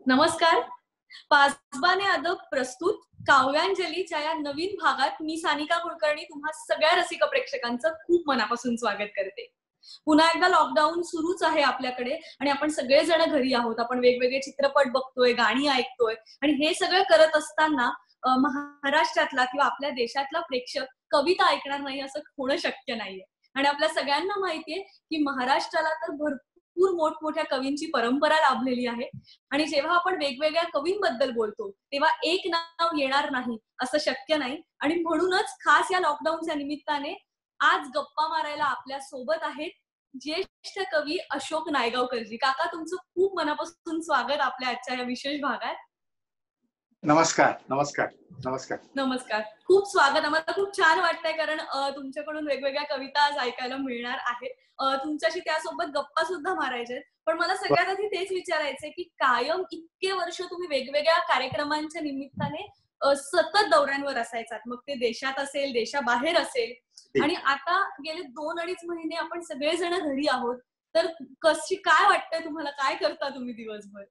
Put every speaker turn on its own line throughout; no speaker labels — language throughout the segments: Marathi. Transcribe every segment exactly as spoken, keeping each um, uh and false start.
नमस्कार. पासबाने अदब प्रस्तुत काव्यांजलीच्या या नवीन भागात मी सानिका कुलकर्णी तुम्हा सगळ्या रसिक प्रेक्षकांचं खूप मनापासून स्वागत करते. पुन्हा एकदा लॉकडाऊन सुरूच आहे आपल्याकडे आणि आपण सगळेजण घरी आहोत. आपण वेगवेगळे चित्रपट बघतोय, गाणी ऐकतोय आणि हे सगळं करत असताना अ, महाराष्ट्रातला किंवा आपल्या देशातला प्रेक्षक कविता ऐकणार नाही असं होणं शक्य नाहीये. आणि आपल्या सगळ्यांना माहितीये की महाराष्ट्राला तर भरपूर मोठमोठ्या कवींची परंपरा लाभलेली आहे. आणि जेव्हा आपण वेगवेगळ्या कवींबद्दल बोलतो, तेव्हा एक नाव येणार नाही असं शक्य नाही आणि म्हणूनच खास या लॉकडाऊनच्या निमित्ताने आज गप्पा मारायला आपल्या सोबत आहेत ज्येष्ठ कवी अशोक नायगावकरजी. काका तुमचं खूप मनापासून स्वागत आपल्या आजच्या या विशेष भागात.
नमस्कार, नमस्कार, नमस्कार.
नमस्कार. खूप स्वागत. आम्हाला खूप छान वाटतंय कारण अ, तुमच्याकडून वेगवेगळ्या कविता आज ऐकायला मिळणार आहेत. अ, तुमच्याशी त्यासोबत गप्पा सुद्धा मारायच्या आहेत. पण मला सगळ्यात आधी तेच विचारायचंय की कायम इतके वर्ष तुम्ही वेगवेगळ्या कार्यक्रमांच्या निमित्ताने अ, सतत दौऱ्यांवर असायचात. मग ते देशात असेल, देशाबाहेर असेल आणि आता गेले दोन अडीच महिने आपण सगळेजण घरी आहोत. तर कशी काय वाटतंय तुम्हाला? काय करता तुम्ही दिवसभर?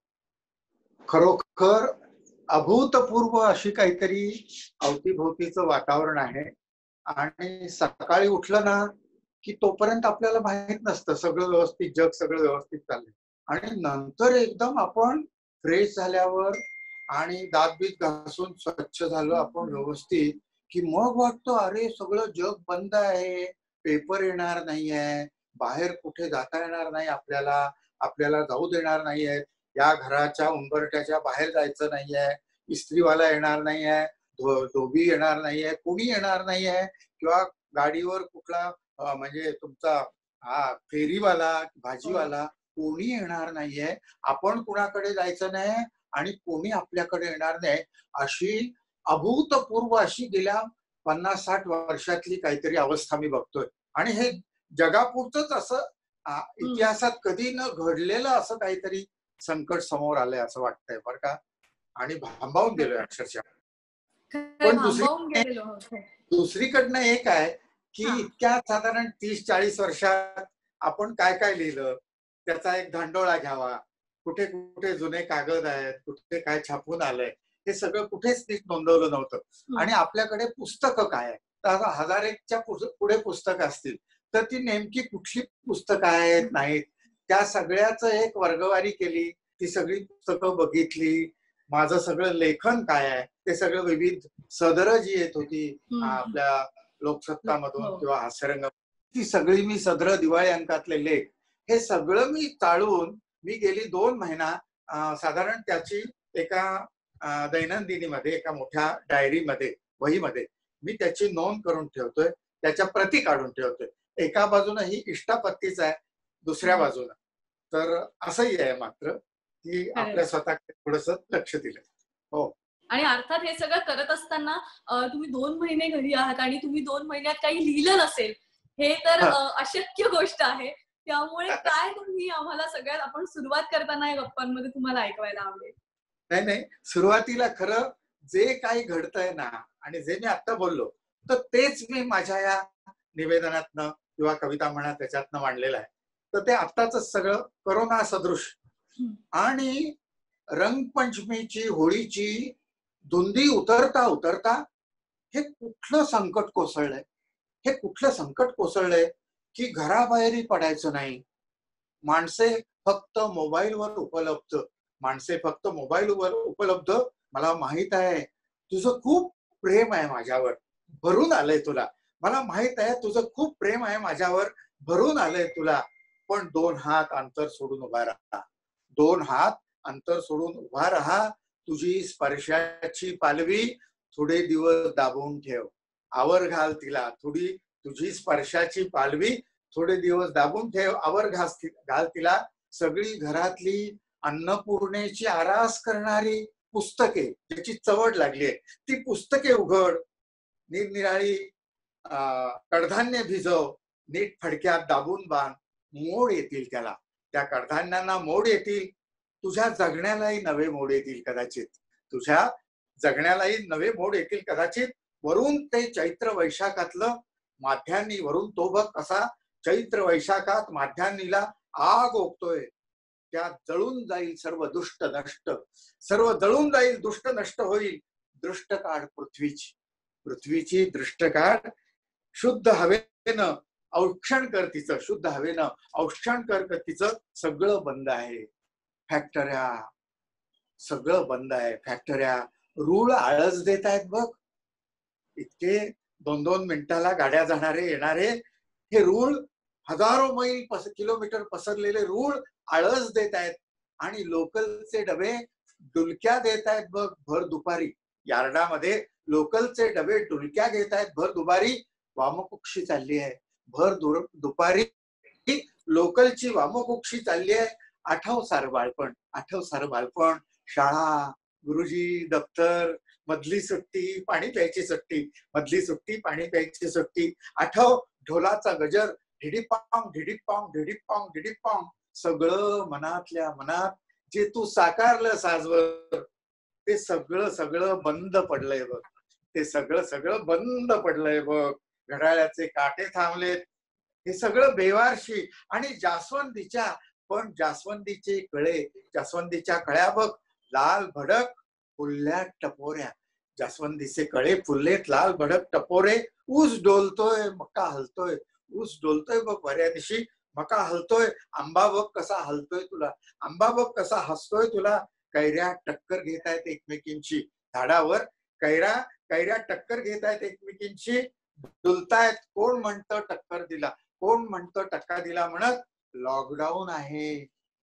खरोखर अभूतपूर्व अशी काहीतरी अवतीभोवतीचं वातावरण आहे आणि सकाळी उठलं ना की तोपर्यंत आपल्याला माहित नसतं सगळं व्यवस्थित, जग सगळं व्यवस्थित चाललंय आणि नंतर एकदम आपण फ्रेश झाल्यावर आणि दात-बीत घासून स्वच्छ झालं आपण व्यवस्थित की मग वाटतं अरे सगळं जग बंद आहे, पेपर येणार नाहीये, बाहेर कुठे जाता येणार नाही आपल्याला, आपल्याला जाऊ देणार नाहीयेत, या घराच्या उंबरठ्याच्या बाहेर जायचं नाहीये, इस्त्रीवाला येणार नाहीये, धो धोबी येणार नाहीये, कोणी येणार नाहीये किंवा गाडीवर कुठला अ, म्हणजे तुमचा हा फेरीवाला, भाजीवाला कोणी येणार नाहीये. आपण कुणाकडे जायचं नाही आणि कोणी आपल्याकडे येणार नाही. अशी अभूतपूर्व अशी गेल्या पन्नास साठ वर्षातली काहीतरी अवस्था मी बघतोय आणि हे जगापुरतंच असं अ, इतिहासात कधी न घडलेलं असं काहीतरी संकट समोर आलंय असं वाटतंय बरं का आणि भांबावून गेलोय अक्षरशः. पण दुसरी
भांबावून गेलेलो आहोत.
दुसरीकडनं एक आहे की
हां.
इतक्या साधारण तीस चाळीस वर्षात आपण काय काय लिहिलं त्याचा एक धांडोळा घ्यावा. कुठे कुठे जुने कागद आहेत, कुठे काय छापून आलंय, हे सगळं कुठेच नीट नोंदवलं नव्हतं आणि आपल्याकडे पुस्तकं काय आहेत. तर हजार एकच्या पुढे पुस्तकं असतील तर ती नेमकी कुठली पुस्तकं आहेत नाहीत त्या सगळ्याचं एक वर्गवारी केली. ती सगळी पुस्तकं बघितली. माझं सगळं लेखन काय आहे ते सगळं विविध सदरं जी येत होती आपल्या लोकसत्तामधून किंवा हास्यरंग ती सगळी मी सदरं दिवाळी अंकातले लेख हे सगळं मी चाळून मी गेली दोन महिना अ, साधारण त्याची एका अ, दैनंदिनीमध्ये एका मोठ्या डायरीमध्ये, वहीमध्ये मी त्याची नोंद करून ठेवतोय. त्याच्या प्रती काढून ठेवतोय. एका बाजूनं ही इष्टापत्तीच आहे, दुसऱ्या बाजूनं. तर असंही आहे मात्र की आपल्या स्वतःकडे थोडंसं लक्ष दिलं. हो.
आणि अर्थात हे सगळं करत असताना अ, तुम्ही दोन महिने घरी आहात आणि तुम्ही दोन महिन्यात काही लिहिलं नसेल, हे तर अ, अशक्य गोष्ट आहे. त्यामुळे काय तुम्ही आम्हाला सगळ्यात आपण सुरुवात करताना या गप्पांमध्ये तुम्हाला ऐकवायला आवडेल?
नाही, नाही. सुरुवातीला खरं जे काही घडतंय ना आणि जे मी आता बोललो, तर तेच मी माझ्या या निवेदनातनं किंवा कविता म्हणा त्याच्यातनं मांडलेलं आहे. तर ते आत्ताचंच सगळं कोरोना सदृश आणि रंगपंचमीची, होळीची धुंदी उतरता उतरता हे कुठलं संकट कोसळलंय? हे कुठलं संकट कोसळलंय की घराबाहेरही पडायचं नाही. माणसे फक्त मोबाईलवर उपलब्ध. माणसे फक्त मोबाईलवर उपलब्ध. मला माहित आहे तुझं खूप प्रेम आहे माझ्यावर, भरून आलंय तुला. मला माहित आहे तुझं खूप प्रेम आहे माझ्यावर, भरून आलंय तुला. पण दोन हात अंतर सोडून उभा राहा. दोन हात अंतर सोडून उभा राहा. तुझी स्पर्शाची पालवी थोडे दिवस दाबून ठेव. आवर घाल तिला. थोडी तुझी स्पर्शाची पालवी थोडे दिवस दाबून ठेव. आवर घास घाल तिला. सगळी घरातली अन्नपूर्णेची आरास करणारी पुस्तके ज्याची चवड लागली आहे ती पुस्तके उघड. निरनिराळी कडधान्य भिजव. नीट फडक्यात दाबून बांध. मोड येतील त्याला. त्या कडधान्यांना मोड येतील. तुझ्या जगण्यालाही नवे मोड येतील कदाचित. तुझ्या जगण्यालाही नवे मोड येतील कदाचित. वरून ते चैत्र वैशाखातलं माध्यान्ही वरून तो बघ कसा चैत्र वैशाखात माध्यान्हीला आग ओकतोय. त्यात जळून जाईल सर्व दुष्ट नष्ट, सर्व जळून जाईल दुष्ट नष्ट होईल. दृष्ट काढ पृथ्वीची, पृथ्वीची दृष्ट काढ. शुद्ध हवेनं औक्षण कर तिचं, शुद्ध हवेनं औक्षण कर तिचं. सगळं बंद आहे, फॅक्टऱ्या सगळं बंद आहे. फॅक्टऱ्या रूळ आळस देत आहेत बघ. इतके दोन दोन मिनिटाला गाड्या जाणारे येणारे हे रूळ, हजारो मैल पस किलोमीटर पसरलेले रूळ आळस देत आहेत. आणि लोकलचे डबे डुलक्या देत आहेत बघ भर दुपारी. यार्डामध्ये लोकलचे डबे डुलक्या घेत आहेत भर दुपारी. वामकुक्षी चालली आहे भर दुपारी, लोकलची वामकुक्षी चालली आहे. आठव सार बाळपण, आठव सार बाळपण. शाळा, गुरुजी, दप्तर, मधली सुट्टी, पाणी प्यायची सुट्टी, मधली सुट्टी, पाणी प्यायची सुट्टी. आठव ढोलाचा गजर, ढिडीपांग ढिडीपांग ढिडीपांग ढिडीपांग. सगळं मनातल्या मनात जे तू साकारलंस आजवर ते सगळं सगळं बंद पडलंय बघ. ते सगळं सगळं बंद पडलंय बघ. घड्याळाचे काटे थांबलेत. हे सगळं बेवारशी. आणि जास्वंदीच्या, पण जास्वंदीचे कळे, जास्वंदीच्या कळ्या बघ लाल भडक फुलल्या टपोऱ्या. जास्वंदीचे कळे फुललेत लाल भडक टपोरे. ऊस डोलतोय, मका हलतोय, ऊस डोलतोय बघ बऱ्या दिवशी, मका हलतोय. आंबा बघ कसा हलतोय तुला, आंबा बघ कसा हसतोय तुला. कैऱ्या टक्कर घेत आहेत एकमेकींची झाडावर. कैऱ्या कैऱ्या टक्कर घेत आहेत एकमेकींची, डुलतायत. कोण म्हणतं टक्कर दिला, कोण म्हणतं टक्का दिला म्हणत. लॉकडाऊन आहे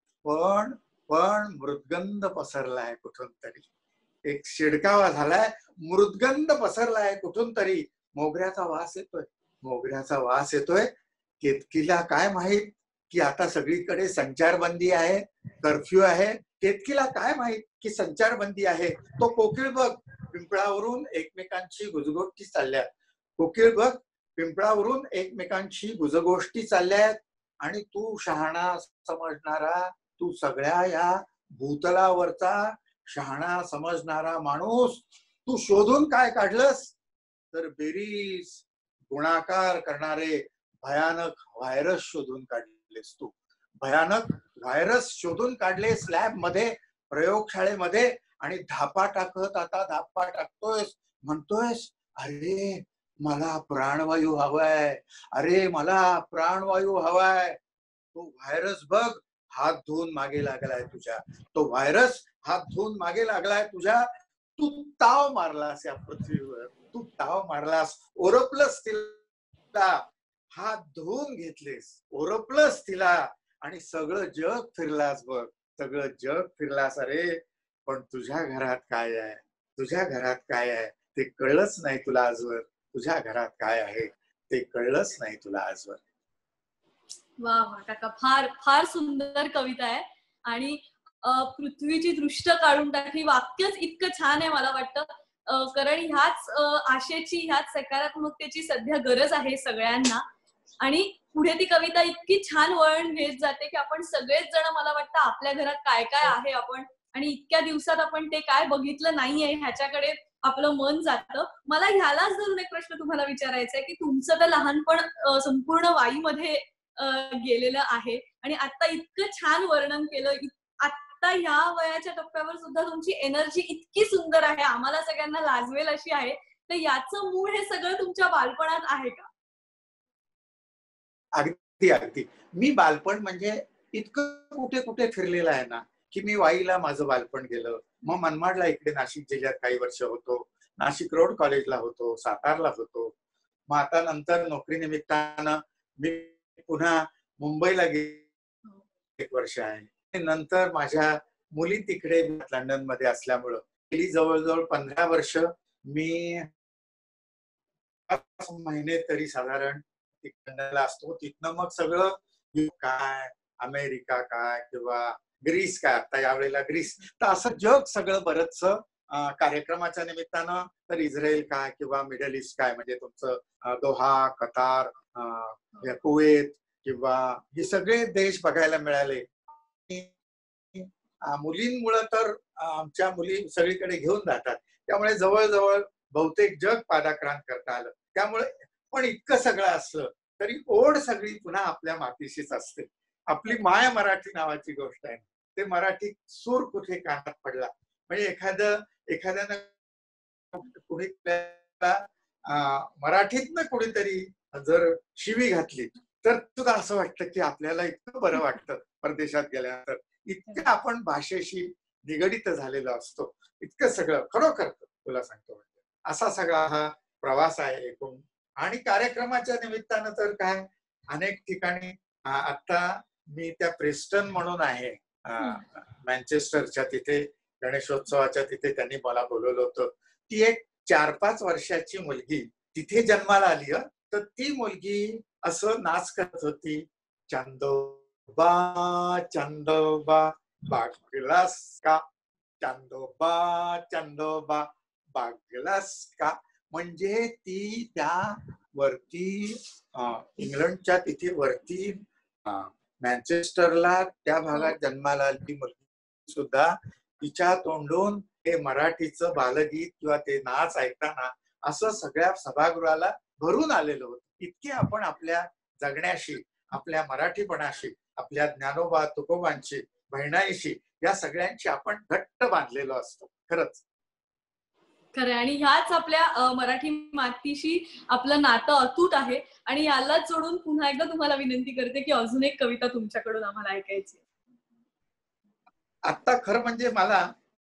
पण पण मृदगंध पसरलाय कुठून तरी. एक शिडकावा झालाय, मृदगंध पसरलाय कुठून तरी. मोगऱ्याचा वास येतोय, मोगऱ्याचा वास येतोय. केतकीला काय माहित की आता सगळीकडे संचारबंदी आहे, कर्फ्यू आहे. केतकीला काय माहित की संचारबंदी आहे. तो कोकिळ बघ पिंपळावरून एकमेकांची गुजगोष्टी चालल्या. कोकिळ बघ पिंपळावरून एकमेकांची गुजगोष्टी चालल्यात. आणि तू शहाणा समजणारा, तू सगळ्या या भूतलावरचा शहाणा समजणारा माणूस, तू शोधून काय काढलंस तर बेरीज गुणाकार करणारे भयानक व्हायरस शोधून काढलेस. तू भयानक व्हायरस शोधून काढले स्लॅब मध्ये, प्रयोगशाळेमध्ये. आणि धापा टाकत आता धापा टाकतोयस, म्हणतोयस अरे मला प्राणवायू हवाय, अरे मला प्राणवायू हवाय. तो व्हायरस बघ हात धुवून मागे लागलाय तुझ्या, तो व्हायरस हात धुवून मागे लागलाय तुझ्या. तू ताव मारलास या पृथ्वीवर, तू ताव मारलास, ओरपलंस तिला, हात धुवून घेतलेस, ओरपलंस तिला. आणि सगळं जग फिरलास बघ, सगळं जग फिरलास. अरे पण तुझ्या घरात काय आहे, तुझ्या घरात काय आहे ते कळलंच नाही तुला आजवर. तुझ्या घरात काय आहे ते कळलंच नाही तुला आजवर.
वा वा काका, फार फार सुंदर कविता आहे. आणि पृथ्वीची दृष्ट काढून टाकली, वाक्यच इतकं छान आहे मला वाटतं. कारण ह्याच आशेची, ह्याच सकारात्मकतेची सध्या गरज आहे सगळ्यांना. आणि पुढे ती कविता इतकी छान वळण घेत जाते की आपण सगळेच जण, मला वाटतं आपल्या घरात काय काय आहे आपण, आणि इतक्या दिवसात आपण ते काय बघितलं नाहीये ह्याच्याकडे आपलं मन जातं. मला ह्यालाच धरून एक प्रश्न तुम्हाला विचारायचा आहे की तुमचं तर लहानपण संपूर्ण वाईमध्ये गेलेलं आहे आणि आता इतकं छान वर्णन केलं. आता ह्या वयाच्या टप्प्यावर सुद्धा तुमची एनर्जी इतकी सुंदर आहे, आम्हाला सगळ्यांना लाजवेल अशी आहे. तर याचं मूळ हे सगळं तुमच्या बालपणात आहे का?
अगदी अगदी. मी बालपण म्हणजे इतकं कुठे कुठे फिरलेलं आहे ना की मी वाईला माझं बालपण गेलं, मग मनमाडला इकडे नाशिक जिल्ह्यात काही वर्ष होतो, नाशिक रोड कॉलेजला होतो, सातारला होतो. मग आता नंतर नोकरी निमित्तानं मी पुन्हा मुंबईला गेलो एक वर्ष आहे. नंतर माझ्या मुली तिकडे लंडन मध्ये असल्यामुळं गेली जवळजवळ पंधरा वर्ष मी महिने तरी साधारण लंडनला असतो. तिथनं मग सगळं काय, अमेरिका काय किंवा ग्रीस काय, आता यावेळेला ग्रीस, तर असं जग सगळं बरंच कार्यक्रमाच्या निमित्तानं. तर इस्रायल काय किंवा मिडल ईस्ट काय, म्हणजे तुमचं दोहा, कतार, कुवेत किंवा हे सगळे देश बघायला मिळाले. मुलींमुळे तर आमच्या मुली सगळीकडे घेऊन जातात, त्यामुळे जवळजवळ बहुतेक जग पादाक्रांत करता आलं. त्यामुळे पण इतकं सगळं असलं तरी ओढ सगळी पुन्हा आपल्या मातीशीच असते. आपली माय मराठी नावाची गोष्ट आहे. ते मराठी सूर कुठे कानात पडला. म्हणजे एखादं एखाद्यानं कुणी मराठीतनं कुणीतरी जर शिवी घातली तर सुद्धा असं वाटतं की आपल्याला इतकं बरं वाटतं परदेशात गेल्यानंतर. इतकं आपण भाषेशी निगडित झालेलो असतो. इतकं सगळं खरोखर तुला सांगतो म्हणजे असा सगळा हा प्रवास आहे एकूण. आणि कार्यक्रमाच्या निमित्तानं तर काय अनेक ठिकाणी आता मी त्या प्रेस्टन म्हणून आहे मँचेस्टरच्या तिथे गणेशोत्सवाच्या तिथे त्यांनी मला बोलवलं होतं. ती एक चार पाच वर्षाची मुलगी तिथे जन्माला आली. तर ती मुलगी असं नाच करत होती, चांदोबा चांदोबा बागलास का, चांदोबा चांदोबा बागलास का. म्हणजे ती त्या वरती इंग्लंडच्या तिथे वरती मँचेस्टरला त्या भागात जन्माला आली मुलगी सुद्धा तिच्या तोंडून ते मराठीचं बालगीत किंवा ते नाच ऐकताना असं सगळ्या सभागृहाला भरून आलेलं होतं. इतके आपण आपल्या जगण्याशी, आपल्या मराठीपणाशी, आपल्या ज्ञानोबा तुकोबांशी, बहिणाईशी या सगळ्यांशी आपण घट्ट बांधलेलो असतो. खरंच
खरं. आणि ह्याच आपल्या मराठी मातीशी आपलं नातं अतूट आहे. आणि यालाच जोडून पुन्हा एकदा तुम्हाला विनंती करते की अजून एक कविता तुमच्याकडून आम्हाला ऐकायची.
आता खरं म्हणजे मला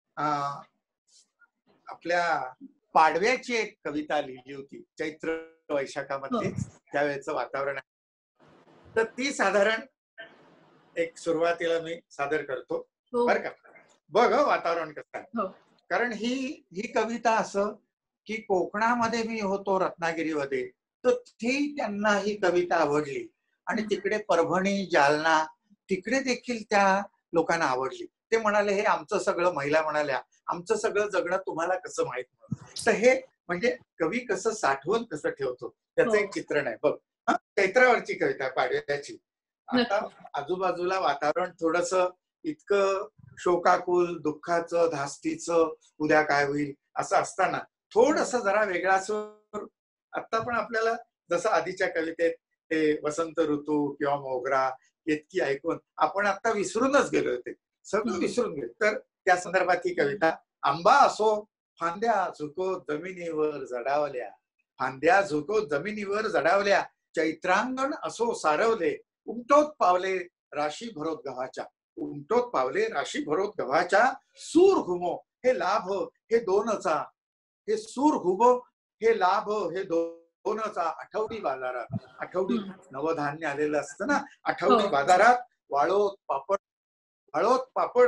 आपल्या पाडव्याची एक कविता लिहिली होती चैत्र वैशाखामध्ये, त्यावेळेचं वातावरण आहे. तर ती साधारण एक सुरुवातीला मी सादर करतो बर का. बघ वातावरण कसं आहे. कारण ही ही कविता असं की कोकणामध्ये मी होतो रत्नागिरीमध्ये, तर ती त्यांना ही कविता आवडली. आणि तिकडे परभणी जालना तिकडे देखील त्या लोकांना आवडली. ते म्हणाले हे आमचं सगळं, महिला म्हणाल्या आमचं सगळं जगणं तुम्हाला कसं माहित. तर हे म्हणजे कवी कसं साठवून कसं ठेवतो त्याचं एक चित्रण आहे. बघ चैत्रावरची कविता पाडव्याची. आता आजूबाजूला वातावरण थोडस इतकं शोकाकुल, दुःखाचं, धास्तीचं, उद्या काय होईल असं असताना थोडस जरा वेगळा सूर. आता पण आपल्याला जसं आधीच्या कवितेत ते वसंत ऋतू किंवा मोगरा इतकी ऐकून आपण आता विसरूनच गेलो होते, सगळं विसरून गेलो. तर त्या संदर्भात ही कविता. आंबा असो फांद्या झुको जमिनीवर जडावल्या, फांद्या झुको जमिनीवर जडावल्या, चैत्रांगण असो सारवले, उमटोत पावले राशी भरोत गव्हाच्या, उमटोत पावले राशी भरोत गव्हाच्या, सूर हुमो हे लाभ हे दोनचा, हे सूर हुबो हे लाभ हे दोनचा. आठवडी बाजारात, आठवडी नवधान्य आलेलं असतं ना, आठवडी बाजारात वाळोत पापड, हळोत पापड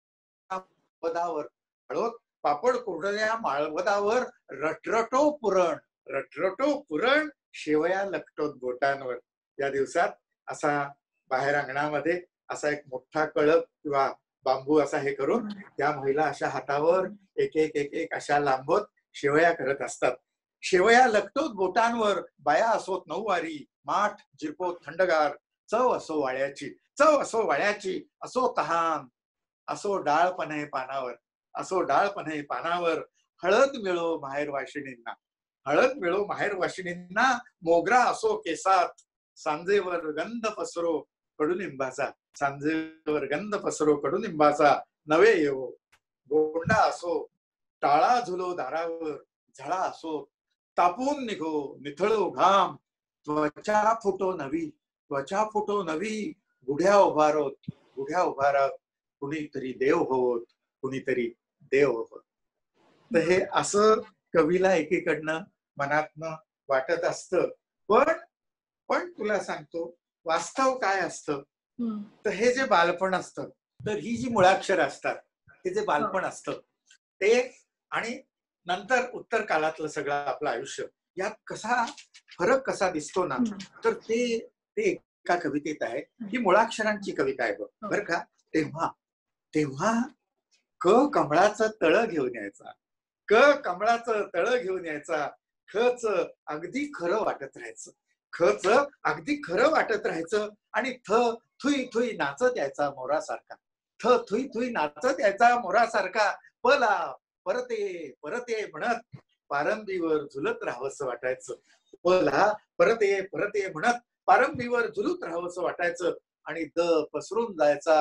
पदावर, हळोत पापड कुरडया माळवदावर, रटरटो पुरण, रटरटो पुरण, शेवया लकटोत बोटांवर. या दिवसात असा बाहेर अंगणामध्ये असा एक मोठा कळप किंवा बांबू असा हे करून त्या महिला अशा हातावर एक एक एक एक अशा लांबत शेवया करत असतात. शेवया लकटोत बोटांवर, बाया असोत नऊवारी, माठ जिरपोत थंडगार, चव असो वाळ्याची, चव असो वाळ्याची, असो तहान, असो डाळपणे पानावर, असो डाळपणे पानावर, हळद मिळो माहेर वाशिणींना, हळद मिळो माहेर वाशिणींना, मोगरा असो केसात, सांजेवर गंध पसरो कडुनिंबाचा, सांजेवर गंध पसरो कडुनिंबाचा, नवे येवो गोंडा असो, टाळा झुलो दारावर, झळा असो तापून निघो निथळो घाम, त्वचा फुटो नवी, त्वचा फुटो नवी, गुढ्या उभारोत, गुढ्या उभारात, कुणीतरी देव होत, कुणीतरी देव होत. तर हे असं कवीला एकीकडनं मनातनं वाटत असतं. पण पण तुला सांगतो वास्तव काय असतं, तर हे जे बालपण असतं, तर ही जी मुळाक्षर असतात, हे जे बालपण असतं ते आणि नंतर उत्तर काळातलं सगळं आपलं आयुष्य, यात कसा फरक कसा दिसतो ना, तर ते ते एका कवितेत आहे. ही मुळाक्षरांची कविता आहे बघ बर का. तेव्हा तेव्हा क कमळाचं तळ घेऊन यायचा, क कमळाचं तळ घेऊन यायचा, खच अगदी खरं वाटत राहायचं, खच अगदी खरं वाटत राहायचं, आणि थ थुई थुई नाचत यायचा मोरासारखा, थ थुई थुई नाचत यायचा मोरासारखा, पला परते परते म्हणत पारंबीवर झुलत राहावंसं वाटायचं, पला परते परते म्हणत पारंबीवर झुलत राहावंसं वाटायचं, आणि द पसरून जायचा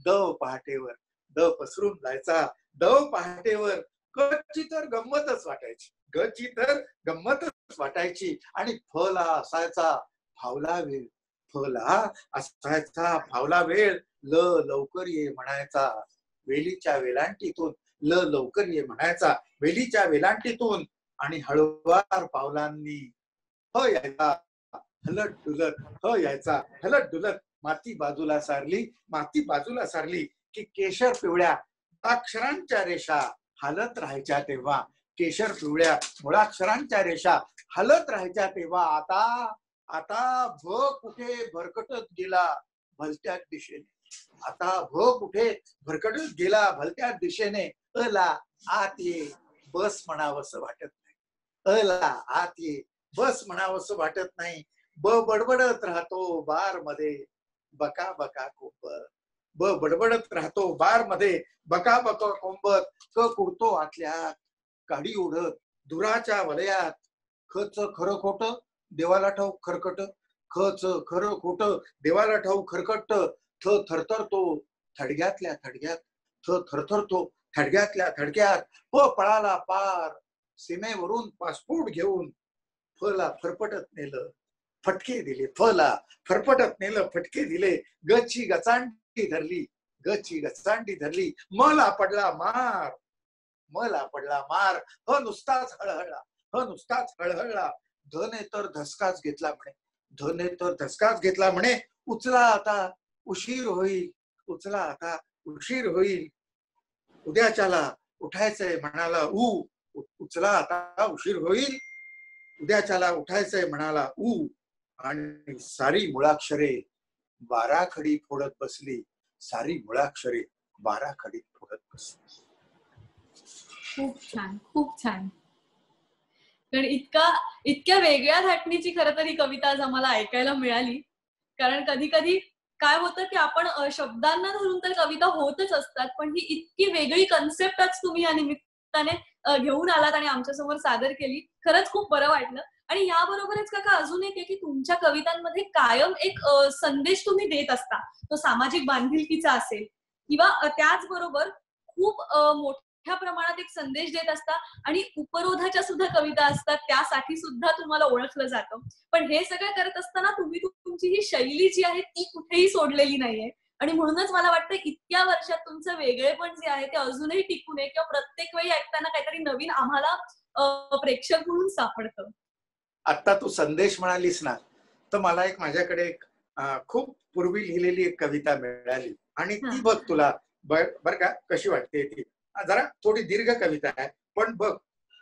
दव पहाटेवर दव पसरून जायचा. दव पहाटेवर गची तर गंमतच वाटायची, गची तर गंमतच वाटायची. आणि फला असायचा फावला वेळ, फला असायचा फावला वेळ. ल लवकर ये म्हणायचा वेलीच्या वेलांटीतून, ल लवकर ये म्हणायचा वेलीच्या वेलांटीतून. आणि हळुवार पावलांनी ह यायचा हलत डुलत, ह यायचा हलत डुलत. माती बाजूला सारली, माती बाजूला सारली की केशर पिवळ्या अक्षरांच्या रेषा हालत राहायच्या तेव्हा, केशर पिवळ्या मुळाक्षरांच्या रेषा हालत राहायच्या तेव्हा. आता आता भ कुठे भरकटत गेला भलत्याच दिशेने, आता भ कुठे भरकटत गेला भलत्याच दिशेने. अला आत ये बस म्हणावंसं वाटत नाही, अला आत ये बस म्हणावंसं वाटत नाही. ब बडबडत राहतो बार मध्ये बका बका कोंबत, ब बडबडत राहतो बार मध्ये बका बका कोंबत. क कुडतो आतल्यात काडी ओढत दुराच्या वलयात. खच खरं खोट देवाला ठाऊक खरकट, खच खरं खोट देवाला ठाऊक खरकट. थ थरथरतो थडग्यातल्या थडग्यात, थ थरथरतो थडग्यातल्या थडग्यात. प पळाला पार सीमेवरून पासपोर्ट घेऊन, फला फरफटत नेलं फटके दिले, फला फरफटत नेलं फटके दिले. गची गचांडी धरली, गची गचांडी धरली. मला पडला मार, मला पडला मार. ह नुसताच हळहळला, ह नुसताच हळहळला. धने तर धसकाच घेतला म्हणे, धने तर धसकाच घेतला म्हणे. उचला आता उशीर होईल, उचला आता उशीर होईल. उद्याच्याला उठायचंय म्हणाला ऊ, उचला आता उशीर होईल. उद्याच्याला उठायचंय म्हणाला ऊ. आणि सारी मुळाक्षरे बारा खडी फोडत बसली, सारी मुळाक्षरे बारा खडी फोडत बसली.
खूप छान, खूप छान. कारण इतका इतक्या वेगळ्या धाटणीची खरं तर ही कविता आज आम्हाला ऐकायला मिळाली. कारण कधी कधी काय होतं की आपण शब्दांना धरून तर कविता होतच असतात, पण ही इतकी वेगळी कन्सेप्ट आज तुम्ही या निमित्ताने घेऊन आलात आणि आमच्या समोर सादर केली. खरंच खूप बरं वाटलं. आणि याबरोबरच काका अजून एक आहे की तुमच्या कवितांमध्ये कायम एक संदेश तुम्ही देत असता. तो सामाजिक बांधिलकीचा असेल किंवा त्याचबरोबर खूप मोठ्या प्रमाणात एक संदेश देत असता. आणि उपरोधाच्या सुद्धा कविता असतात, त्यासाठी सुद्धा तुम्हाला ओळखलं जातं. पण हे सगळं करत असताना तुम्ही तुमची ही शैली जी आहे ती कुठेही सोडलेली नाहीये. आणि म्हणूनच मला वाटतं इतक्या वर्षात तुमचं वेगळेपण जे आहे ते अजूनही टिकून आहे किंवा प्रत्येक वेळी ऐकताना काहीतरी नवीन आम्हाला प्रेक्षक म्हणून सापडतं.
आता तू संदेश म्हणालीस ना, तर मला एक माझ्याकडे एक खूप पूर्वी लिहिलेली एक कविता मिळाली आणि ती बघ तुला बर का कशी वाटते ती. जरा थोडी दीर्घ कविता आहे पण बघ.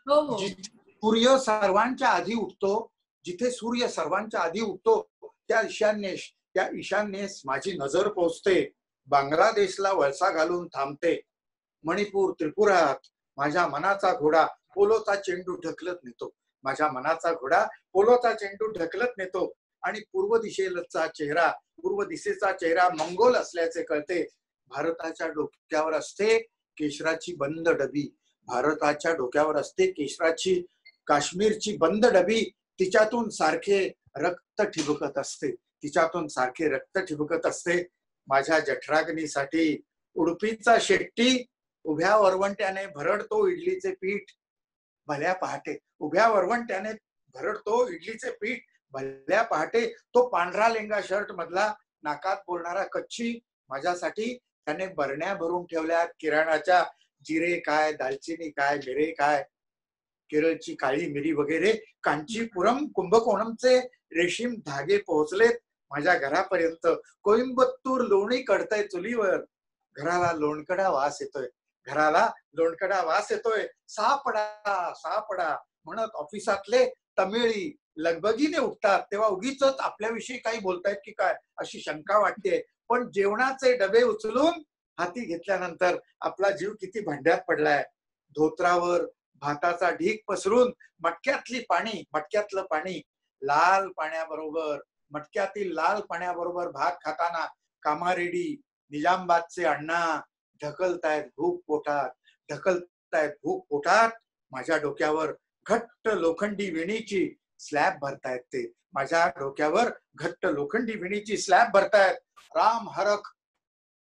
सूर्य सर्वांच्या आधी उठतो, जिथे सूर्य सर्वांच्या आधी उठतो त्या ईशान्येस त्या ईशान्येस माझी नजर पोचते. बांगलादेशला वळसा घालून थांबते. मणिपूर त्रिपुरात माझ्या मनाचा घोडा पोलोचा चेंडू ढकलत नेतो. माझ्या मनाचा घोडा पोलोचा चेंडू ढकलत नेतो. आणि पूर्व दिशेचा चेहरा पूर्व दिशेचा चेहरा मंगोल असल्याचे कळते. भारताच्या डोक्यावर असते केशराची बंद डबी. भारताच्या डोक्यावर असते केशराची काश्मीरची बंद डबी. तिच्यातून सारखे रक्त ठिबकत असते. तिच्यातून सारखे रक्त ठिबकत असते. माझ्या जठराग्नीसाठी उडपीचा शेट्टी उभ्या वरवंट्याने भरडतो इडलीचे पीठ. भल्या पहाटे उभ्या वरवंट्याने भरडतो इडलीचे पीठ. भल्या पहाटे तो पांढरा लेंगा शर्ट मधला नाकात बोलणारा कच्ची माझ्यासाठी त्याने बरण्या भरून ठेवल्या किराणाच्या. जिरे काय, दालचिनी काय, मिरे काय, केरळची काळी मिरी वगैरे. कांचीपुरम कुंभकोणमचे रेशीम धागे पोहोचलेत माझ्या घरापर्यंत. कोइंबत्तूर लोणी कडतय चुलीवर. घराला लोणकडा वास येतोय, घराला लोणकडा वास येतोय. सापडा सापडा म्हणत ऑफिसातले तमिळी लगबगीने उठतात तेव्हा उगीच आपल्याविषयी काही बोलतायत की काय अशी शंका वाटते. पण जेवणाचे डबे उचलून हाती घेतल्यानंतर आपला जीव किती भांड्यात पडलाय. धोत्रावर भाताचा ढीग पसरून मटक्यातली पाणी मटक्यातलं पाणी लाल पाण्याबरोबर मटक्यातील लाल पाण्याबरोबर भात खाताना कामारेडी निजामाबादचे अण्णा ढकलतायत भूक पोटात ढकलतायत भूक पोटात. माझ्या डोक्यावर घट्ट लोखंडी विणीची स्लॅब भरतायत ते. माझ्या डोक्यावर घट्ट लोखंडी विणीची स्लॅब भरतायत. राम हरख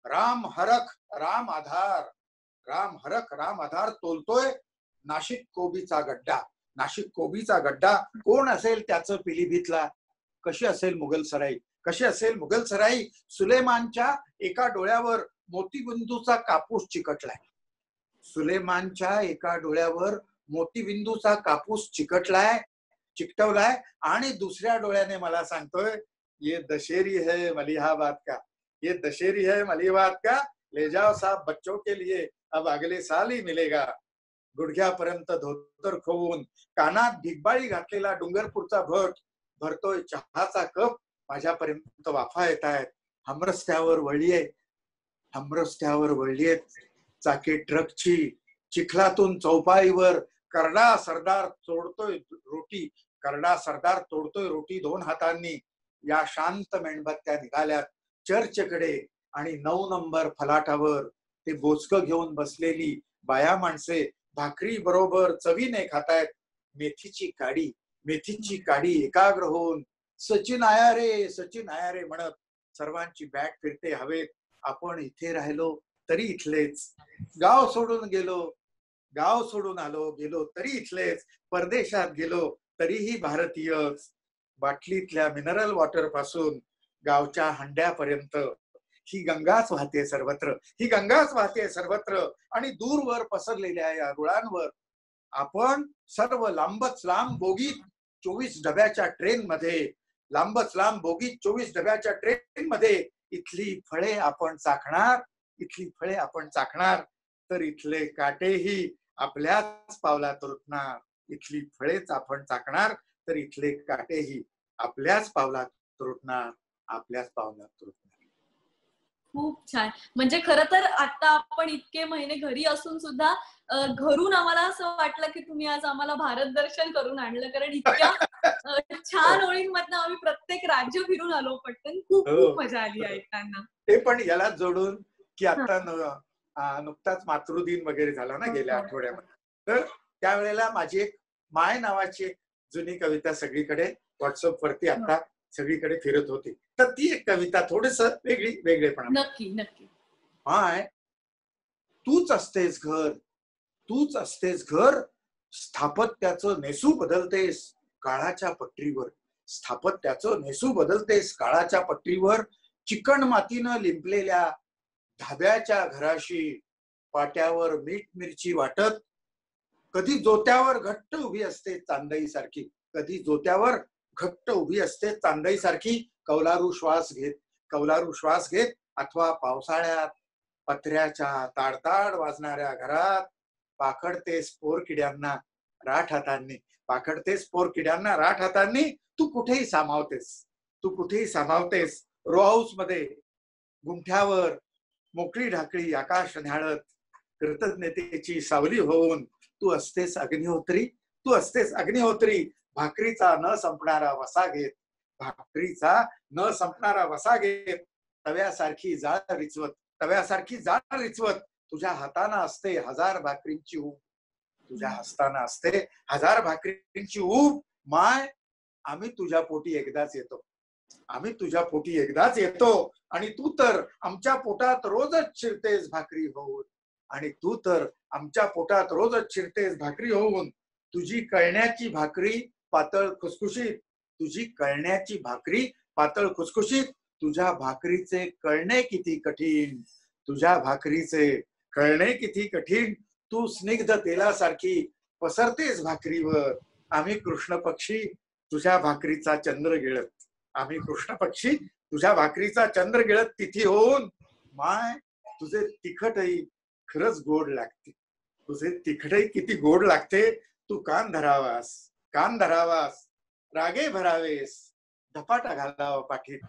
राम हरख राम आधार, राम हरख राम आधार तोलतोय नाशिक कोबीचा गड्डा. नाशिक कोबीचा गड्डा कोण असेल त्याचं पिलीभीतला? कशी असेल मुघलसराई, कशी असेल मुघलसराई? सुलेमानच्या एका डोळ्यावर मोतीबिंदूचा कापूस चिकटलाय. सुलेमानच्या एका डोळ्यावर मोतीबिंदूचा कापूस चिकटलाय चिकटवलाय आणि दुसऱ्या डोळ्याने मला सांगतोय, ये दशेरी है मलिहाबाद का, ये दशेरी है मलिहाबाद का, ले जाओ साहब बच्चों के लिए, अब अगले साल ही मिलेगा. गुडघ्यापर्यंत धोतर खोवून कानात ढिगबाळी घातलेला डुंगरपूरचा भट भरतोय चहाचा कप. माझ्यापर्यंत वाफा येत आहेत. हमरस्त्यावर वळलीये हमरस्त्यावर वळलीये चाके ट्रकची. चिखलातून चौपाईवर करडा सरदार तोडतोय रोटी, करडा सरदार तोडतोय रोटी दोन हातांनी. या शांत मेणबत्त्या निघाल्यात चर्चकडे आणि नऊ नंबर फलाटावर ते बोचकं घेऊन बसलेली बाया माणसे भाकरी बरोबर चवीने खातायत. मेथीची काडी मेथीची काडी एकाग्र होऊन सचिन आया रे सचिन आया रे म्हणत सर्वांची बॅट फिरते हवेत. आपण इथे राहिलो तरी इथलेच, गाव सोडून गेलो गाव सोडून आलो गेलो तरी इथलेच, परदेशात गेलो तरीही भारतीयच. बाटलीतल्या मिनरल वॉटर पासून गावच्या हंड्यापर्यंत ही गंगाच वाहते सर्वत्र, ही गंगाच वाहते सर्वत्र. आणि दूरवर पसरलेल्या या रुळांवर आपण सर्व लांबच लांब बोगीत चोवीस डब्याच्या ट्रेन मध्ये लांबच लांब बोगीत चोवीस डब्याच्या ट्रेन मध्ये इथली फळे आपण चाखणार इथली फळे आपण चाखणार तर इथले काटेही आपल्याच पावलात रुतणार. इथली फळेच आपण चाखणार तर इथले काटेही आपल्याच पावलात रुतणार आपल्याच पावलात रुतणार.
खूप छान. म्हणजे खरं तर आता आपण इतके महिने घरी असून सुद्धा घरून आम्हाला असं वाटलं की तुम्ही आज आम्हाला भारत दर्शन करून आणलं, कारण इतक्या छान ओळींमधनं आम्ही प्रत्येक राज्य फिरून आलो पटकन. खूप खूप मजा आली ऐकताना.
ते पण याला जोडून की आता नुकताच मातृदिन वगैरे झाला ना गेल्या आठवड्यामध्ये, तर त्यावेळेला माझी एक माय नावाची एक जुनी कविता सगळीकडे व्हॉट्सअप वरती आता सगळीकडे फिरत होती. तर ती एक कविता थोडस वेगळी वेगळेपणा.
नक्की नक्की.
माय तूच असतेस घर तूच असतेस घर, स्थापत्याचं नेसू बदलतेस काळाच्या पट्टीवर, स्थापत्याचं नेसू बदलतेस काळाच्या पट्टीवर. चिकण मातीनं लिंपलेल्या धाब्याच्या घराशी पाट्यावर मीठ मिरची वाटत, कधी जोत्यावर घट्ट उभी असते चांदई सारखी, कधी जोत्यावर घट्ट उभी असते चांदई सारखी. कौलारू श्वास घेत कौलारू श्वास घेत अथवा पावसाळ्यात पत्र्याच्या ताडताड वाजणाऱ्या घरात पाखडतेस पोर किड्यांना राठ हातांनी, पाखडतेस पोर किड्यांना राठ हातांनी. तू कुठेही सामावतेस तू कुठेही सामावतेस. रो हाऊस मध्ये गुंठ्यावर मोकळी ढाकळी आकाश न्याहाळत कृतज्ञतेची सावली होऊन तू असतेस अग्निहोत्री तू असतेस अग्निहोत्री. भाकरीचा न संपणारा वसा घेत भाकरीचा न संपणारा वसा घेत तव्यासारखी जाळ रिचवत तव्यासारखी जाळ रिचवत तुझ्या हाताना असते हजार भाकरींची ऊब, तुझ्या हस्ताना असते हजार भाकरींची ऊब. माय आम्ही तुझ्या पोटी एकदाच येतो आम्ही तुझ्या पोटी एकदाच येतो आणि तू तर आमच्या पोटात रोजच शिरतेस भाकरी होऊन, आणि तू तर आमच्या पोटात रोजच शिरतेस भाकरी होऊन. तुझी कळण्याची भाकरी पातळ खुसखुशीत तुझी कळण्याची भाकरी पातळ खुसखुशीत. तुझ्या भाकरीचे कळणे किती कठीण तुझ्या भाकरीचे कळणे किती कठीण. तू स्निग्ध तेलासारखी पसरतेस भाकरीवर. आम्ही कृष्ण पक्षी तुझ्या भाकरीचा चंद्र गिळत आम्ही कृष्ण पक्षी तुझ्या भाकरीचा चंद्र गिळत तिथी होऊन. माय तुझे तिखटही खरंच गोड लागते तुझे तिखटही किती गोड लागते. तू कान धरावास कान धरावास रागे भरावेस धपाटा घालावा पाठीत,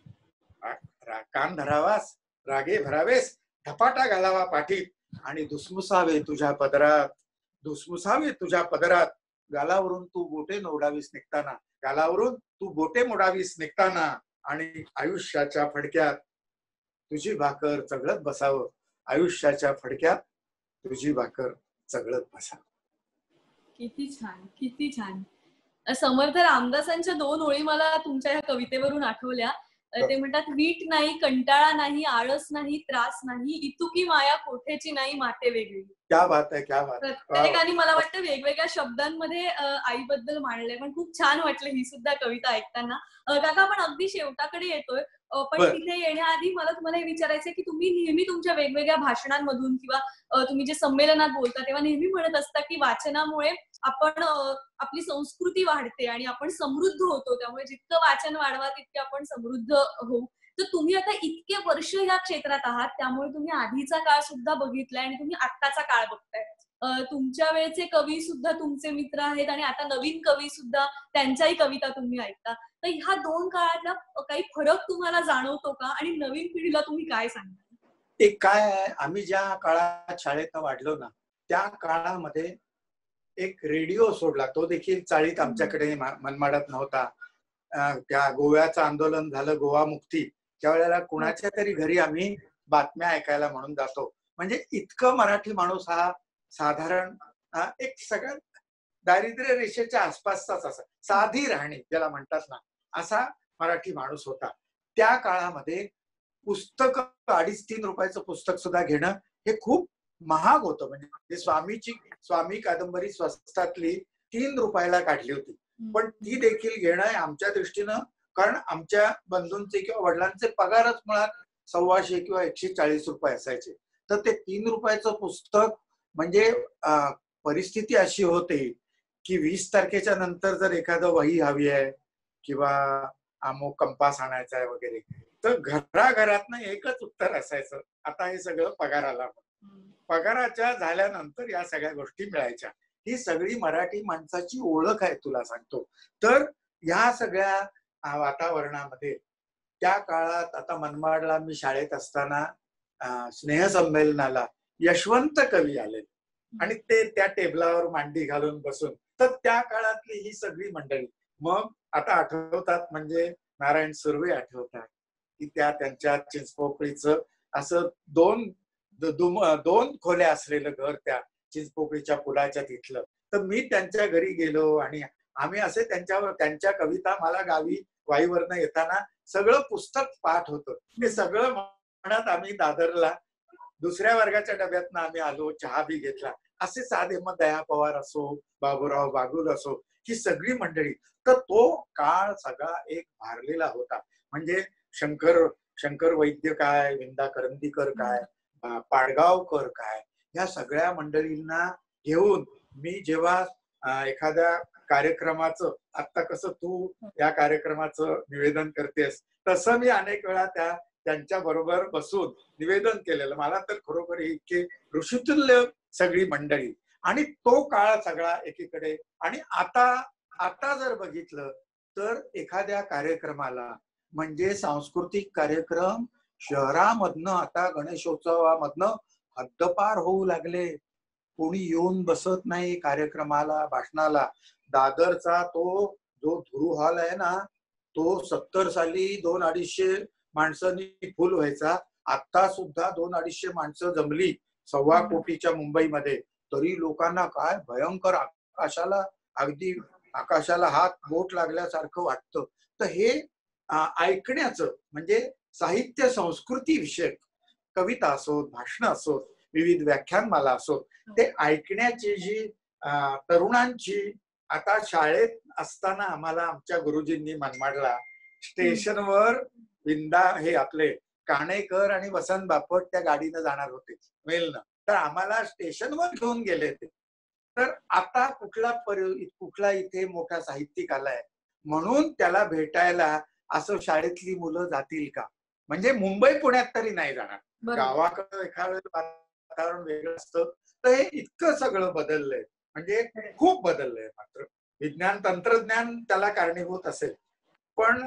कान धरावास रागे भरावेस धपाटा घालावा पाठीत. आणि धुसमुसावे तुझ्या पदरात धुसमुसावे तुझ्या पदरात. गालावरून तू बोटे मोडावीस निघताना गालावरून तू बोटे मोडावीस निघताना. आणि आयुष्याच्या फडक्यात तुझी भाकर चगळत बसावं आयुष्याच्या फडक्यात तुझी भाकर चगळत बसावं.
किती छान किती छान. समर्थ रामदासांच्या दोन ओळी मला तुमच्या ह्या कवितेवरून आठवल्या. ते म्हणतात, वीट नाही, कंटाळा नाही, आळस नाही, त्रास नाही, इतुकी माया कोठेची नाही, माते वेगळी.
क्या बात आहे, क्या बात आहे.
प्रत्येकाने मला वाटतं वेगवेगळ्या शब्दांमध्ये आईबद्दल मांडलंय, पण खूप छान वाटलं ही सुद्धा कविता ऐकताना. काका, आपण अगदी शेवटाकडे येतोय, पण तिथे येण्याआधी मला तुम्हाला हे विचारायचंय की तुम्ही नेहमी तुमच्या वेगवेगळ्या भाषणांमधून किंवा तुम्ही जे संमेलनात बोलता तेव्हा नेहमी म्हणत असता की वाचनामुळे आपण आपली संस्कृती वाढते आणि आपण समृद्ध होतो, त्यामुळे जितकं वाचन वाढवा तितके आपण समृद्ध होऊ. तर तुम्ही आता इतके वर्ष या क्षेत्रात आहात, त्यामुळे तुम्ही आधीचा काळ सुद्धा बघितलाय आणि तुम्ही आत्ताचा काळ बघताय. तुमच्या वेळेचे कवी सुद्धा तुमचे मित्र आहेत आणि आता नवीन कवी सुद्धा त्यांच्याही कविता तुम्ही ऐकता. तर ह्या दोन काळातला काही फरक तुम्हाला जाणवतो का आणि नवीन पिढीला तुम्ही काय सांगता?
एक काय आहे, आम्ही ज्या काळात शाळेत वाढलो ना त्या काळामध्ये एक रेडिओ सोडला, तो देखील चाळीत आमच्याकडे मनमाडात नव्हता. त्या गोव्याचं आंदोलन झालं, गोवा मुक्ती, त्यावेळेला कुणाच्या तरी घरी आम्ही बातम्या ऐकायला म्हणून जातो. म्हणजे इतकं मराठी माणूस हा साधारण एक सगळ्यात दारिद्र्य रेषेच्या आसपासचाच असा साधी राहणी ज्याला म्हणतात ना, असा मराठी माणूस होता. त्या काळामध्ये पुस्तक अडीच तीन रुपयाचं पुस्तक सुद्धा घेणं हे खूप महाग होतं. म्हणजे स्वामीची स्वामी कादंबरी स्वस्तातली तीन रुपयाला काढली होती, पण ती देखील घेणं आमच्या दृष्टीनं, कारण आमच्या बंधूंचे किंवा वडिलांचे पगारच मुळात सव्वाशे किंवा एकशे चाळीस रुपये असायचे. तर ते तीन रुपयाचं पुस्तक म्हणजे परिस्थिती अशी होती की वीस तारखेच्या नंतर जर एखादं वही हवी आहे किंवा अमुक कंपास आणायचा आहे वगैरे, तर घराघरातनं एकच उत्तर असायचं, आता हे सगळं पगाराला. पगाराच्या झाल्यानंतर या सगळ्या गोष्टी मिळायच्या. ही सगळी मराठी माणसाची ओळख आहे, तुला सांगतो. तर ह्या सगळ्या वातावरणामध्ये त्या काळात, आता मनमाडला मी शाळेत असताना स्नेहसंमेलनाला यशवंत कवी आले आणि ते त्या टेबलावर मांडी घालून बसून, तर त्या काळातली ही सगळी मंडळी मग आता आठवतात, म्हणजे नारायण सुर्वे आठवतात की त्या त्यांच्या चिंचपोकळीचं असं दोन दोन खोल्या असलेलं घर त्या चिंचपोकळीच्या पुलाच्या तिथलं. तर मी त्यांच्या घरी गेलो आणि आम्ही असे त्यांच्यावर त्यांच्या कविता, मला गावी वाईवरनं येताना सगळं पुस्तक पाठ होतं. ते सगळं म्हणत आम्ही दादरला दुसऱ्या वर्गाच्या डब्यातनं आम्ही आलो, चहा बी घेतला. असे साधे, मग दया पवार असो, बाबूराव बागुल असो, ही सगळी मंडळी. तर तो काळ सगळा एक भारलेला होता. म्हणजे शंकर शंकर वैद्य काय, विंदा करंदीकर काय, पाडगावकर काय, या सगळ्या मंडळींना घेऊन मी जेव्हा एखाद्या कार्यक्रमाचं, आता कसं तू या कार्यक्रमाचं निवेदन करतेस, तसं मी अनेक वेळा त्या त्यांच्या बरोबर बसून निवेदन केलेलं. मला तर खरोखर इतके ऋषितुल्य सगळी मंडळी आणि तो काळ सगळा एकीकडे. आणि आता आता जर बघितलं तर एखाद्या कार्यक्रमाला, म्हणजे सांस्कृतिक कार्यक्रम शहरामधनं आता गणेशोत्सवामधनं हद्दपार होऊ लागले. कोणी येऊन बसत नाही कार्यक्रमाला, भाषणाला. दादरचा तो जो धुरू हॉल आहे ना, तो सत्तर साली दोन अडीचशे माणसांनी फुल व्हायचा. आता सुद्धा दोन अडीचशे माणसं जमली सव्वा कोटीच्या मुंबईमध्ये, तरी लोकांना काय भयंकर आकाशाला, अगदी आकाशाला हात बोट लागल्यासारखं वाटतं. तर हे ऐकण्याचं, म्हणजे साहित्य संस्कृती विषयक कविता असोत, भाषण असोत, विविध व्याख्यानमाला असोत, ते ऐकण्याची जी तरुणांची, आता शाळेत असताना आम्हाला आमच्या गुरुजींनी मनमाडला स्टेशनवर विंदा हे आपले काणेकर आणि वसंत बापट त्या गाडीनं जाणार होते मेलनं, तर आम्हाला स्टेशनवर घेऊन गेले ते. तर आता कुठला कुठला इथे मोठा साहित्यिक आलाय म्हणून त्याला भेटायला असं शाळेतली मुलं जातील का? म्हणजे मुंबई पुण्यात तरी नाही जाणार. गावाकडं एखादं वातावरण वेगळं असतं. तर हे इतकं सगळं बदललंय, म्हणजे खूप बदललंय. मात्र विज्ञान तंत्रज्ञान त्याला कारणीभूत असेल, पण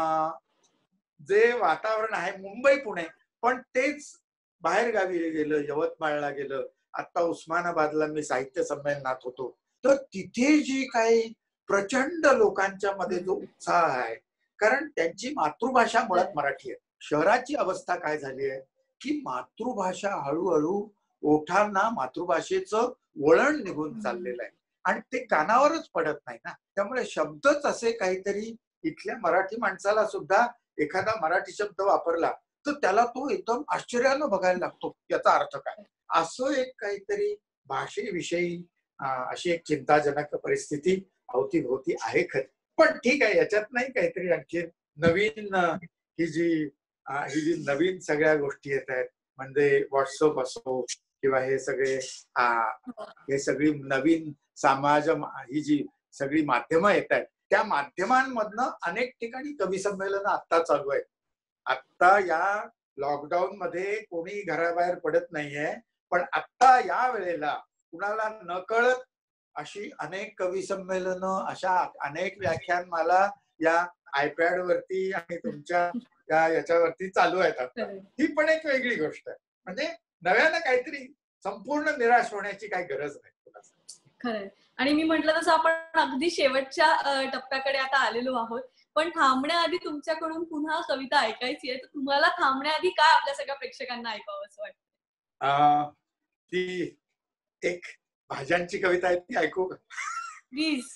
जे वातावरण आहे मुंबई पुणे, पण तेच बाहेर गावी गेलं, यवतमाळला गेलं, आता उस्मानाबादला मी साहित्य संमेलनात होतो, तर तिथे जी काही प्रचंड लोकांच्या मध्ये जो उत्साह आहे, कारण त्यांची मातृभाषा मुळात मराठी आहे. शहराची अवस्था काय झाली आहे की मातृभाषा हळूहळू ओठांना मातृभाषेचं वळण निघून चाललेलं आहे आणि ते कानावरच पडत नाही ना. त्यामुळे शब्दच असे काहीतरी इथल्या मराठी माणसाला सुद्धा एखादा मराठी शब्द वापरला तर त्याला तो एकदम आश्चर्यानं बघायला लागतो, याचा अर्थ काय. असं एक काहीतरी भाषेविषयी अशी एक चिंताजनक परिस्थिती अवतीभोवती आहे खरी. पण ठीक आहे, याच्यात नाही काहीतरी आणखी नवीन ही जी ही जी नवीन सगळ्या गोष्टी येत आहेत, म्हणजे व्हॉट्सअप असो किंवा हे सगळे हे सगळी नवीन समाज ही जी सगळी माध्यमं येत आहेत, त्या माध्यमांमधनं अनेक ठिकाणी कवी संमेलन आता चालू आहेत. आता या लॉकडाऊन मध्ये कोणी घराबाहेर पडत नाहीये, पण आता या वेळेला कुणाला नकळत अशी अनेक कवी संमेलनं, अशा अनेक व्याख्यानमाला या आयपॅड वरती आणि तुमच्या या याच्यावरती चालू आहेत आता. ही पण एक वेगळी गोष्ट आहे. म्हणजे नव्यानं काहीतरी संपूर्ण निराश होण्याची काही गरज नाही.
खरंय. आणि मी म्हटलं तसं आपण अगदी शेवटच्या टप्प्याकडे आता आलेलो आहोत. पण थांबण्याआधी तुमच्याकडून पुन्हा कविता ऐकायची आहे, तर तुम्हाला थांबण्याआधी काय आपल्या सगळ्या प्रेक्षकांना ऐकावं असं वाटतं?
ती एक भाज्यांची कविता आहे, ती ऐकू का?
प्लीज.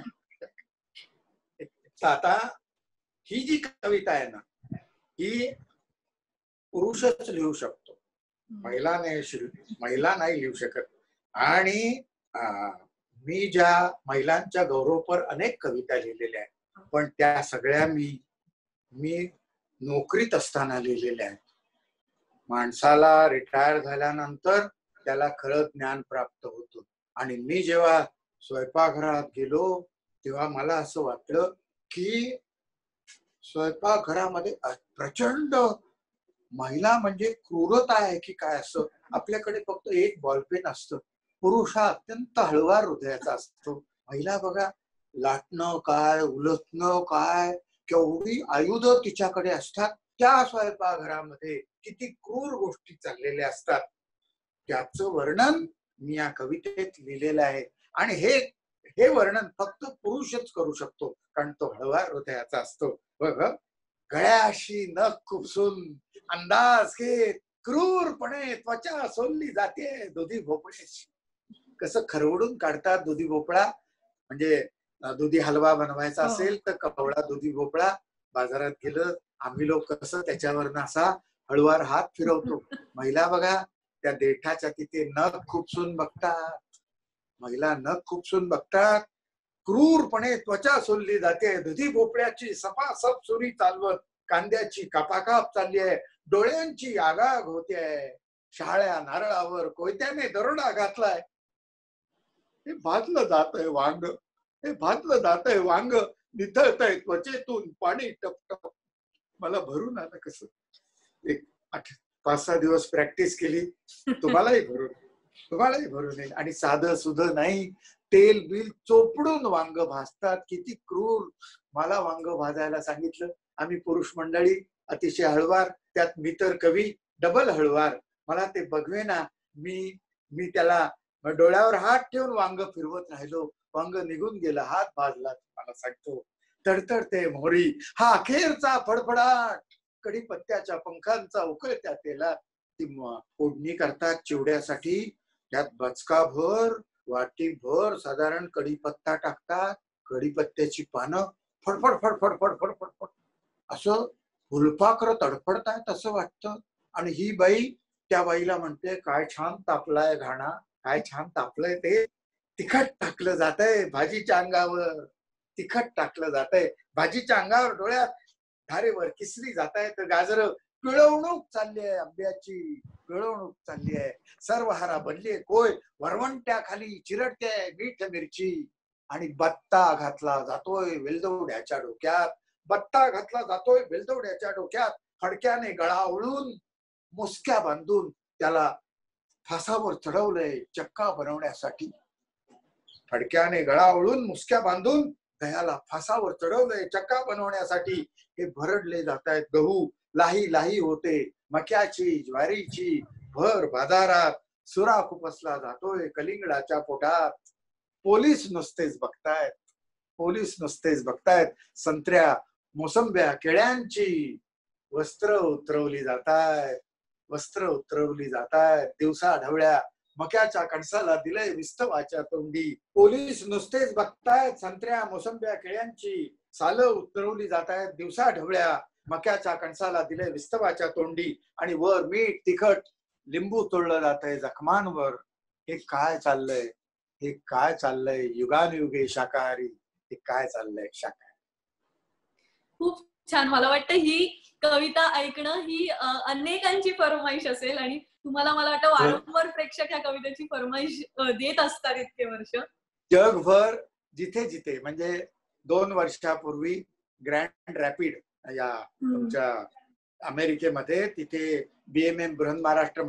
आता ही जी कविता आहे ना, ही पुरुषच लिहू शकतो, महिला नाही महिला नाही लिहू शकत. आणि मी ज्या महिलांच्या गौरवपर अनेक कविता लिहिलेल्या आहेत, पण त्या सगळ्या मी मी नोकरीत असताना लिहिलेल्या आहेत. माणसाला रिटायर झाल्यानंतर त्याला खरं ज्ञान प्राप्त होतं. आणि मी जेव्हा स्वयंपाकघरात गेलो तेव्हा मला असं वाटलं की स्वयंपाकघरामध्ये प्रचंड महिला म्हणजे क्रूरता आहे की काय. असं आपल्याकडे फक्त एक बॉलपेन असतं. पुरुष हा अत्यंत हळवा हृदयाचा असतो. महिला बघा, लाटणं काय, उलटणं काय, केवढी आयुध तिच्याकडे असतात. त्या स्वयंपाकघरामध्ये किती क्रूर गोष्टी चाललेल्या असतात, त्याचं वर्णन मी या कवितेत लिहिलेलं आहे. आणि हे हे वर्णन फक्त पुरुषच करू शकतो, कारण तो हळवा हृदयाचा असतो. बघ, गळ्याशी नख खुपसून अंदाज घेत क्रूरपणे त्वचा सोलली जाते दुधी भोपळ्याची. कसं खरवडून काढतात दुधी भोपळा. म्हणजे दुधी हलवा बनवायचा असेल तर कवळा दुधी भोपळा बाजारात गेलं, आम्ही लोक कसं त्याच्यावरनं असा हळूवार हात फिरवतो. महिला बघा, त्या देठाच्या तिथे नख खुपसून बघतात. महिला नख खुपसून बघतात. क्रूरपणे त्वचा सोलली जाते दुधी भोपळ्याची. सपासप सुरी चालवत कांद्याची कापाकाप चालली आहे. डोळ्यांची आगाग होते. शहाळ्या नारळावर कोयत्याने दरोडा घातलाय. हे भाजलं जात आहे वांग, हे भाजलं जात आहे वांग, निथळतंय त्वचेतून पाणी टपटप. मला भरून आलं कसं. एक आठ पाच सहा दिवस प्रॅक्टिस केली, तुम्हालाही भरून तुम्हालाही भरून येईल. आणि साधं सुधं नाही, तेल बिल चोपडून वांग भाजतात. किती क्रूर. मला वांग भाजायला सांगितलं. आम्ही पुरुष मंडळी अतिशय हळवार, त्यात मी तर कवी डबल हळवार. मला ते बघवेना. मी मी त्याला डोळ्यावर हात ठेवून वांग फिरवत राहिलो. वांग निघून गेलं, हात भाजला. मला सांगतो तडतडते मोहरी, हा अखेरचा फडफडाट. कढीपत्त्याच्या पंखांचा उकळत्या तेलात ती फोडणी करतात चिवड्यासाठी. त्यात बचकाभर वाटीभर साधारण कढीपत्ता टाकतात. कढीपत्त्याची पानं फडफड फडफड फडफड फडफड असं फुलपाखरं तडफडतायत असं वाटतं. आणि ही बाई त्या बाईला म्हणते, काय छान तापलाय घाणा, काय छान तापलंय ते. तिखट टाकलं जातंय भाजीच्या अंगावर, तिखट टाकलं जातंय भाजीच्या अंगावर. डोळ्यात धारेवर किसली जात आहे. तर गाजर पिळवणूक चालली आहे, आंब्याची पिळवणूक चालली आहे. सर्व हारा बनलीये कोय, वरवंट्या खाली चिरडते मीठ मिरची. आणि बत्ता घातला जातोय वेलदोड्याच्या डोक्यात, बत्ता घातला जातोय वेलदोड्याच्या डोक्यात. फडक्याने गळा ओळून मुसक्या बांधून त्याला फासावर चढवलंय चक्का बनवण्यासाठी. फडक्याने गळा ओळून मुसक्या बांधून दह्याला फासावर चढवलंय चक्का बनवण्यासाठी. हे भरडले जात आहेत गहू, लाही लाही होते मक्याची ज्वारीची. भर बाजारात सुरा खुपसला जातोय कलिंगडाच्या पोटात. पोलीस नुसतेच बघतायत, पोलीस नुसतेच बघतायत. संत्र्या मोसंब्या केळ्यांची वस्त्र उतरवली जातायत, वस्त्र उतरवली जातायत. दिवसा ढवळ्या मक्याच्या कणसाला दिलंय विस्तवाच्या तोंडी. पोलीस नुसतेच बघतायत. संत्र्या मोसंब्या केळ्यांची सालं उतरवली जातायत दिवसा ढवळ्या. मक्याच्या कणसाला दिले विस्तवाच्या तोंडी, आणि वर मीठ तिखट लिंबू तोडलं जातंय जखमांवर. हे काय चाललंय, हे काय चाललंय युगानुयुगे शाकाहारी, हे काय चाललंय शाकाहारी.
खूप छान. मला वाटतं ही कविता ऐकणं ही अनेकांची फरमाईश असेल आणि तुम्हाला मला वाटतं वारंवार प्रेक्षक ह्या कवितेची फरमाईश देत असतात इतके वर्ष.
जगभर जिथे जिथे म्हणजे दोन वर्षापूर्वी ग्रँड रॅपिड या तुमच्या अमेरिकेमध्ये तिथे बीएमएम बृहन महाराष्ट्र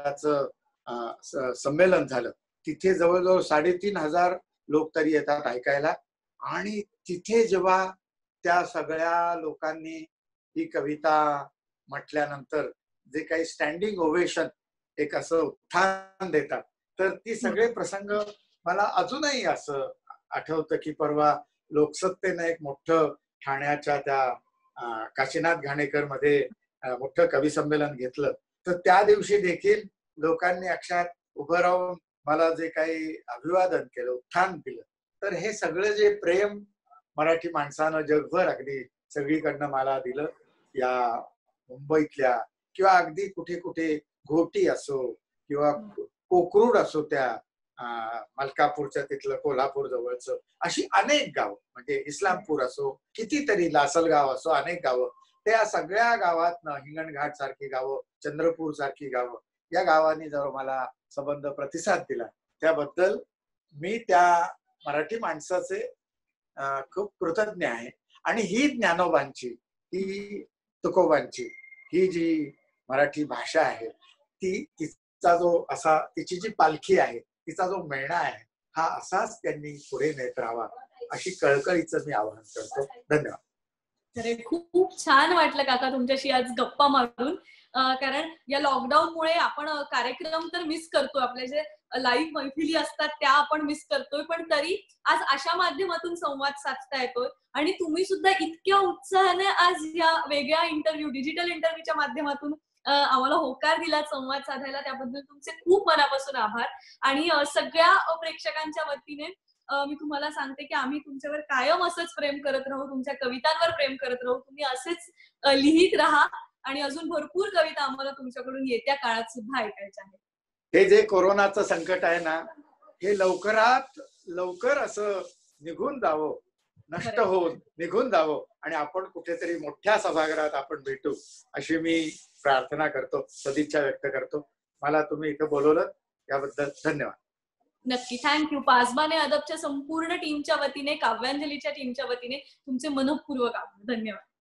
मंडळाचं संमेलन झालं. तिथे जवळजवळ साडेतीन हजार लोक तरी येतात ऐकायला. आणि तिथे जेव्हा त्या सगळ्या लोकांनी ही कविता म्हटल्यानंतर जे काही स्टँडिंग ओवेशन एक असं उत्थान देतात, तर ती सगळे प्रसंग मला अजूनही असं आठवतं की परवा लोकसत्तेनं एक मोठं ठाण्याच्या त्या काशीनाथ घाणेकर मध्ये मोठं कवी संमेलन घेतलं. तर त्या दिवशी देखील लोकांनी अक्षरात उभं राहून मला जे काही अभिवादन केलं, उत्थान दिलं. तर हे सगळं जे प्रेम मराठी माणसानं जगभर अगदी सगळीकडनं मला दिलं, या मुंबईतल्या किंवा अगदी कुठे कुठे घोटी असो किंवा कोकरूड असो, त्या मलकापूरच्या तिथलं कोल्हापूर जवळचं, अशी अनेक गावं म्हणजे इस्लामपूर असो, कितीतरी लासलगाव असो, अनेक गावं, त्या सगळ्या गावातनं हिंगणघाट सारखी गावं, चंद्रपूर सारखी गावं, या गावांनी जर मला संबंध प्रतिसाद दिला त्याबद्दल मी त्या मराठी माणसाचे खूप कृतज्ञ आहे. आणि ही ज्ञानोबांची, ही तुकोबांची ही जी मराठी भाषा आहे, ती तिचा जो असा तिची जी पालखी आहे, तिचा जो मेळा आहे, हा असाच त्यांनी पुढे नेत राहावा अशी कळकळीचं मी आवाहन करतो. धन्यवाद.
अरे खूप छान वाटलं काका तुमच्याशी आज गप्पा मारून. कारण या लॉकडाऊनमुळे आपण कार्यक्रम तर मिस करतोय, आपले जे लाईव्ह मैफिली असतात त्या आपण मिस करतोय, पण तरी आज अशा माध्यमातून संवाद साधता येतोय. आणि तुम्ही सुद्धा इतक्या उत्साहाने आज या वेगळ्या इंटरव्ह्यू डिजिटल इंटरव्ह्यूच्या माध्यमातून आम्हाला होकार दिला संवाद साधायला, त्याबद्दल तुमचे खूप मनापासून आभार. आणि सगळ्या प्रेक्षकांच्या वतीने मी तुम्हाला सांगते की आम्ही तुमच्यावर कायम असंच प्रेम करत राहू, तुमच्या कवितांवर प्रेम करत राहू. तुम्ही असेच लिहित राहा आणि अजून भरपूर कविता आम्हाला तुमच्याकडून येत्या काळात सुद्धा ऐकायच्या आहेत.
हे जे कोरोनाचं संकट आहे ना, हे लवकरात लवकर असं निघून जावं, नष्ट होऊन निघून जावं आणि आपण कुठेतरी मोठ्या सभागृहात आपण भेटू अशी मी प्रार्थना करतो, सदिच्छा व्यक्त करतो. मला तुम्ही इथं बोलवलं याबद्दल धन्यवाद.
नक्की, थँक्यू. पासबाने अदबच्या संपूर्ण टीमच्या वतीने, काव्यांजलीच्या टीमच्या वतीने तुमचे मनःपूर्वक आभार. धन्यवाद.